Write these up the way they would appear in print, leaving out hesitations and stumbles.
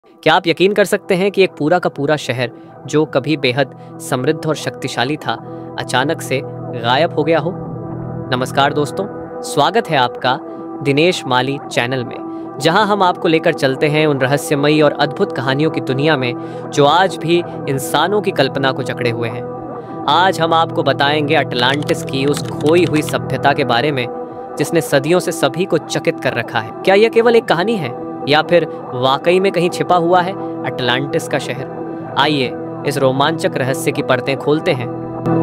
क्या आप यकीन कर सकते हैं कि एक पूरा का पूरा शहर जो कभी बेहद समृद्ध और शक्तिशाली था, अचानक से गायब हो गया हो? नमस्कार दोस्तों, स्वागत है आपका दिनेश माली चैनल में, जहां हम आपको लेकर चलते हैं उन रहस्यमयी और अद्भुत कहानियों की दुनिया में जो आज भी इंसानों की कल्पना को जकड़े हुए हैं। आज हम आपको बताएंगे अटलांटिस की उस खोई हुई सभ्यता के बारे में जिसने सदियों से सभी को चकित कर रखा है। क्या यह केवल एक कहानी है या फिर वाकई में कहीं छिपा हुआ है अटलांटिस का शहर? आइए इस रोमांचक रहस्य की परतें खोलते हैं।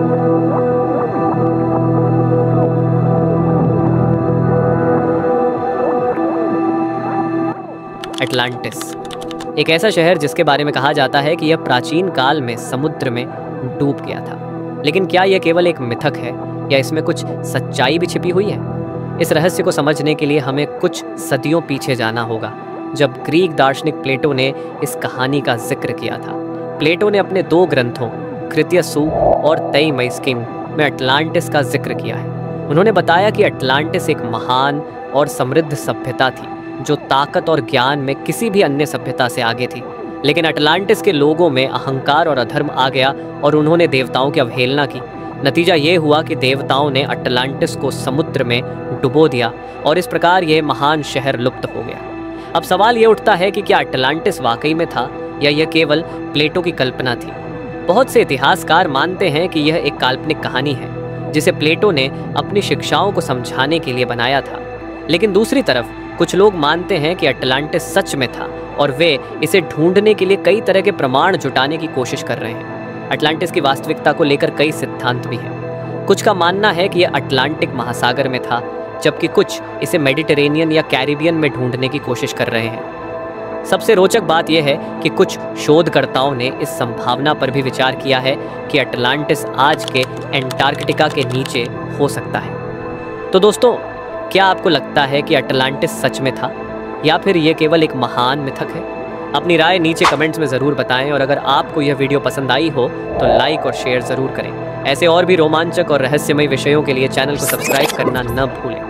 अटलांटिस एक ऐसा शहर जिसके बारे में कहा जाता है कि यह प्राचीन काल में समुद्र में डूब गया था। लेकिन क्या यह केवल एक मिथक है या इसमें कुछ सच्चाई भी छिपी हुई है? इस रहस्य को समझने के लिए हमें कुछ सदियों पीछे जाना होगा, जब ग्रीक दार्शनिक प्लेटो ने इस कहानी का जिक्र किया था। प्लेटो ने अपने 2 ग्रंथों क्रितियसु और तेईमैस्किम में अटलांटिस का जिक्र किया है। उन्होंने बताया कि अटलांटिस एक महान और समृद्ध सभ्यता थी जो ताकत और ज्ञान में किसी भी अन्य सभ्यता से आगे थी। लेकिन अटलांटिस के लोगों में अहंकार और अधर्म आ गया और उन्होंने देवताओं की अवहेलना की। नतीजा ये हुआ कि देवताओं ने अटलांटिस को समुद्र में डुबो दिया और इस प्रकार यह महान शहर लुप्त हो गया। अब सवाल ये उठता है कि क्या अटलांटिस वाकई में था या यह केवल प्लेटो की कल्पना थी? बहुत से इतिहासकार मानते हैं कि यह एक काल्पनिक कहानी है जिसे प्लेटो ने अपनी शिक्षाओं को समझाने के लिए बनाया था। लेकिन दूसरी तरफ कुछ लोग मानते हैं कि अटलांटिस सच में था और वे इसे ढूंढने के लिए कई तरह के प्रमाण जुटाने की कोशिश कर रहे हैं। अटलांटिस की वास्तविकता को लेकर कई सिद्धांत भी हैं। कुछ का मानना है कि यह अटलांटिक महासागर में था, जबकि कुछ इसे मेडिटेरेनियन या कैरिबियन में ढूंढने की कोशिश कर रहे हैं। सबसे रोचक बात यह है कि कुछ शोधकर्ताओं ने इस संभावना पर भी विचार किया है कि अटलांटिस आज के एंटार्कटिका के नीचे हो सकता है। तो दोस्तों, क्या आपको लगता है कि अटलांटिस सच में था या फिर यह केवल एक महान मिथक है? अपनी राय नीचे कमेंट्स में ज़रूर बताएं और अगर आपको यह वीडियो पसंद आई हो तो लाइक और शेयर ज़रूर करें। ऐसे और भी रोमांचक और रहस्यमय विषयों के लिए चैनल को सब्सक्राइब करना न भूलें।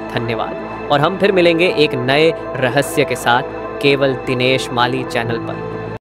धन्यवाद और हम फिर मिलेंगे एक नए रहस्य के साथ केवल दिनेश माली चैनल पर।